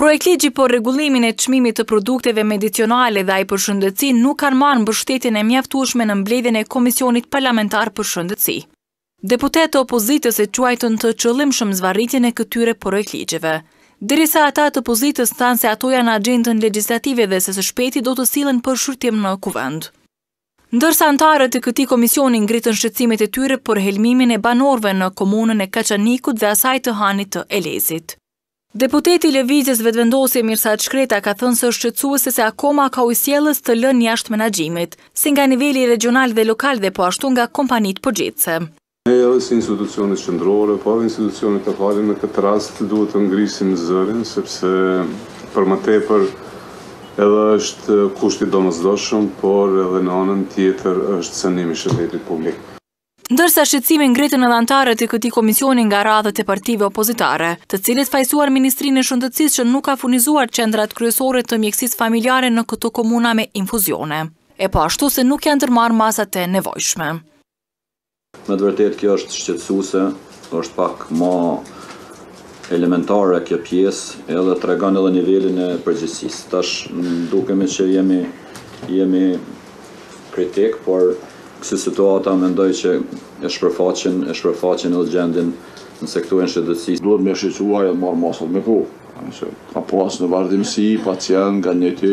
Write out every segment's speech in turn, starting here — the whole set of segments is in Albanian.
Projekt ligji për rregullimin e çmimit të produkteve medicinale dhe ai për shëndetësi nuk kanë marrë mbështetjen e mjaftueshme në mbledhjen e Komisionit Parlamentar për Shëndetësi. Deputetë e opozitës e quajtën të qëllimshëm zvarritjen e këtyre projektligjeve, derisa ata të opozitës thanë se ato janë agjendën legjislative dhe se së shpejti do të sillen për shërtim në kuvend. Ndërsa antarët e këtij komisioni ngritën shqetësimet e tyre për helmimin e banorëve në komunën e Kaçanikut dhe asaj të Hanit të Elezit. Deputeti i Lëvizjes Vetëvendosje Mirsad Shkreta ka thënë se është shqetësuese se akoma ka ujësiellës të lënë jashtë menaxhimit, si nga niveli regional dhe lokal dhe po ashtu nga kompanitë përgjithëse. Ne edhe si institucionet qendrore, po edhe institucionet lokale në këtë rast duhet të ngrisim zërin, sepse për më tepër edhe është kushti domosdoshëm, por edhe në anën tjetër është cënimi i shëndetit publik. Ndërsa shqetësimin ngritën edhe antarët e këtij komisioni nga radhët e partive opozitare, të cilët fajsuar Ministrinë e Shëndetësisë që nuk ka furnizuar qendrat kryesore të mjekësisë familjare në këto komuna me infuzione, e po ashtu se nuk janë ndërmarrë masat e nevojshme. Me të vërtetë kjo është shqetësuese, është pak më elementare kjo pjesë, edhe tregon edhe nivelin e përgjegjësisë. Tash dukemi që jemi kritik, por kësi situata mendoj që e shpërfaqin edhe gjendjen në sektorin shëndetësisë. Duhet me shqetësuar e marrë masat me kohë. Ka pas në vazhdimsi pacient nga njëti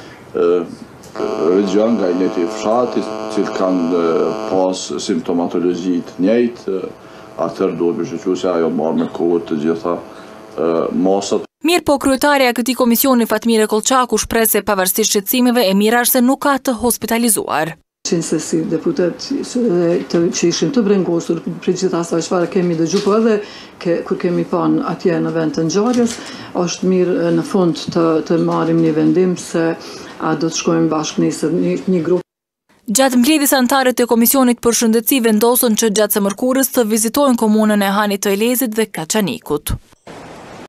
region, nga njëti fshatit, që kanë pas simptomatologji të njëjtë, atër duhet me shqetësuar se ajo marrë me kohë të gjitha masat. Mirë po, kryetarja e këtij komisioni Fatmire Kollçaku shpreh se pavarësisht shqetësimeve e mira është se nuk ka të hospitalizuar. Qenë se si deputet që ishim të brengosur për gjitha asaj çfarë kemi dëgjuar, po edhe kur kemi panë atje në vend të ngjarjes, është mirë në fund të marrim një vendim se a do të shkojmë bashkë nisë një grup. Gjatë mbledhjes antarët e Komisionit për Shëndetësi vendosën që gjatë së mërkurës të vizitojnë komunën e Hanit të Elezit dhe Kaçanikut.